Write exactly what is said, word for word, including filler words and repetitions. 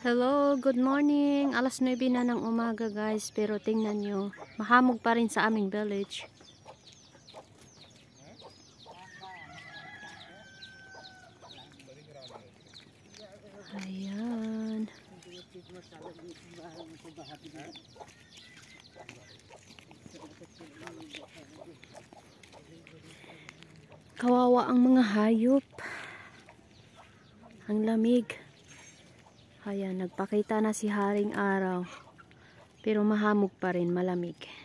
Hello, good morning. Alas nuwebe na ng umaga guys, pero tingnan nyo, mahamog pa rin sa aming village. Ayan. Kawawa ang mga hayop. Ang lamig. Ayan, nagpakita na si Haring Araw. Pero mahamog pa rin, malamig.